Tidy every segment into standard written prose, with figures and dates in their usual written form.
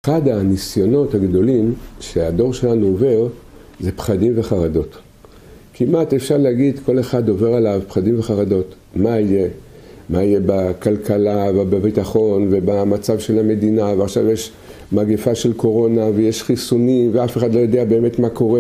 אחד הניסיונות הגדולים שהדור שלנו עובר זה פחדים וחרדות. כמעט אפשר להגיד כל אחד עובר עליו פחדים וחרדות. מה יהיה? מה יהיה בכלכלה ובביטחון ובמצב של המדינה, ועכשיו יש מגפה של קורונה ויש חיסונים ואף אחד לא יודע באמת מה קורה.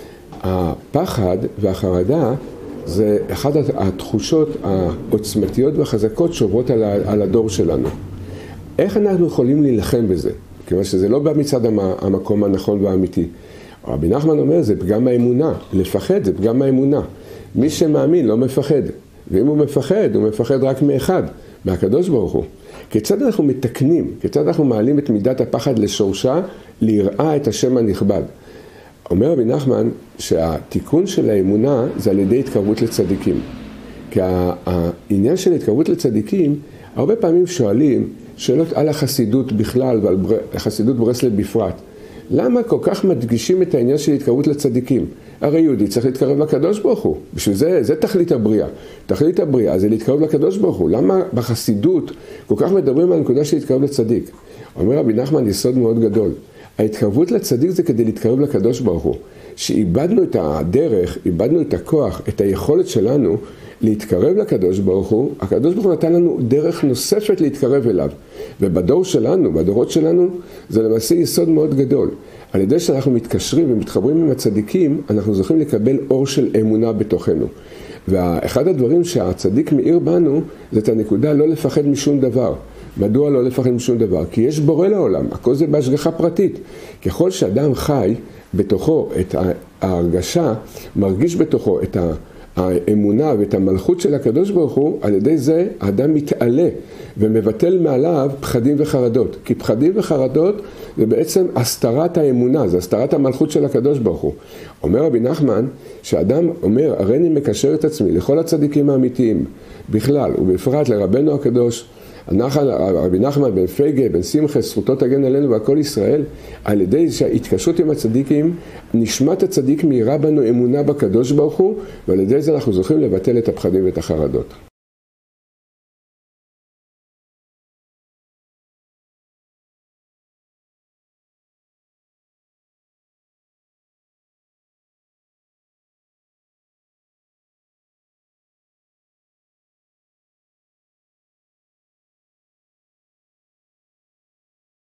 הפחד והחרדה זה אחת התחושות העוצמתיות והחזקות שעוברות על הדור שלנו. איך אנחנו יכולים להילחם בזה? כיוון שזה לא בא מצד המקום הנכון והאמיתי. רבי נחמן אומר, זה פגם האמונה. לפחד זה פגם האמונה. מי שמאמין לא מפחד. ואם הוא מפחד רק מאחד, מהקדוש ברוך הוא. כיצד אנחנו מתקנים? כיצד אנחנו מעלים את מידת הפחד לשורשה, ליראה את השם הנכבד? אומר רבי נחמן שהתיקון של האמונה זה על ידי התקרבות לצדיקים. כי העניין של התקרבות לצדיקים, הרבה פעמים שואלים שאלות על החסידות בכלל ועל החסידות ברסלב בפרט. למה כל כך מדגישים את העניין של התקרבות לצדיקים? הרי יהודי צריך להתקרב לקדוש ברוך הוא. בשביל זה תכלית הבריאה. תכלית הבריאה זה להתקרב לקדוש ברוך הוא. למה בחסידות כל כך מדברים על הנקודה של להתקרב לצדיק? אומר רבי נחמן יסוד מאוד גדול. ההתקרבות לצדיק זה כדי להתקרב לקדוש ברוך הוא. שאיבדנו את הדרך, איבדנו את הכוח, את היכולת שלנו להתקרב לקדוש ברוך הוא. הקדוש ברוך הוא נתן לנו דרך נוספת להתקרב אליו. ובדור שלנו, בדורות שלנו, זה למעשה יסוד מאוד גדול. על ידי שאנחנו מתקשרים ומתחברים עם הצדיקים, אנחנו זוכים לקבל אור של אמונה בתוכנו. ואחד הדברים שהצדיק מאיר בנו, זה את הנקודה לא לפחד משום דבר. מדוע לא לפחד משום דבר? כי יש בורא לעולם, הכל זה בהשגחה פרטית. ככל שאדם חי בתוכו את ההרגשה, מרגיש בתוכו את האמונה ואת המלכות של הקדוש ברוך הוא, על ידי זה האדם מתעלה ומבטל מעליו פחדים וחרדות. כי פחדים וחרדות זה בעצם הסתרת האמונה, זה הסתרת המלכות של הקדוש ברוך הוא. אומר רבי נחמן, שאדם אומר, הרי אני מקשר את עצמי לכל הצדיקים האמיתיים, בכלל ובפרט לרבנו הקדוש, רבי נחמן בן פייגה, בן שמחה, זכותו תגן עלינו והכל ישראל, על ידי שההתקשרות עם הצדיקים, נשמת הצדיק מאירה בנו אמונה בקדוש ברוך הוא, ועל ידי זה אנחנו זוכים לבטל את הפחדים ואת החרדות.